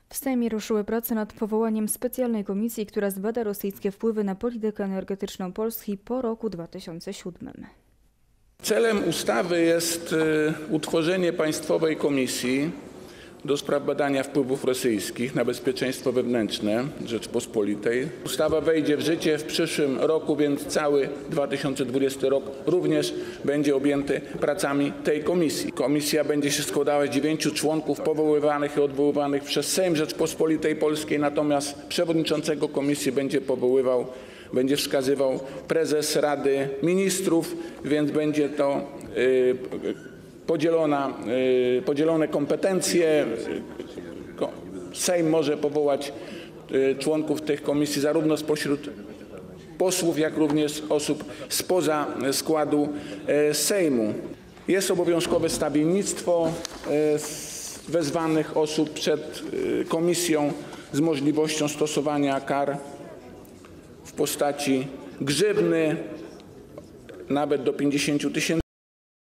W Sejmie ruszyły prace nad powołaniem specjalnej komisji, która zbada rosyjskie wpływy na politykę energetyczną Polski po roku 2007. Celem ustawy jest utworzenie Państwowej Komisji do spraw badania wpływów rosyjskich na bezpieczeństwo wewnętrzne Rzeczypospolitej. Ustawa wejdzie w życie w przyszłym roku, więc cały 2020 rok również będzie objęty pracami tej komisji. Komisja będzie się składała z 9 członków powoływanych i odwoływanych przez Sejm Rzeczypospolitej Polskiej, natomiast przewodniczącego komisji będzie wskazywał prezes Rady Ministrów, więc będzie to podzielone kompetencje. Sejm może powołać członków tych komisji zarówno spośród posłów, jak również osób spoza składu Sejmu. Jest obowiązkowe stawiennictwo wezwanych osób przed komisją z możliwością stosowania kar w postaci grzywny nawet do 50 000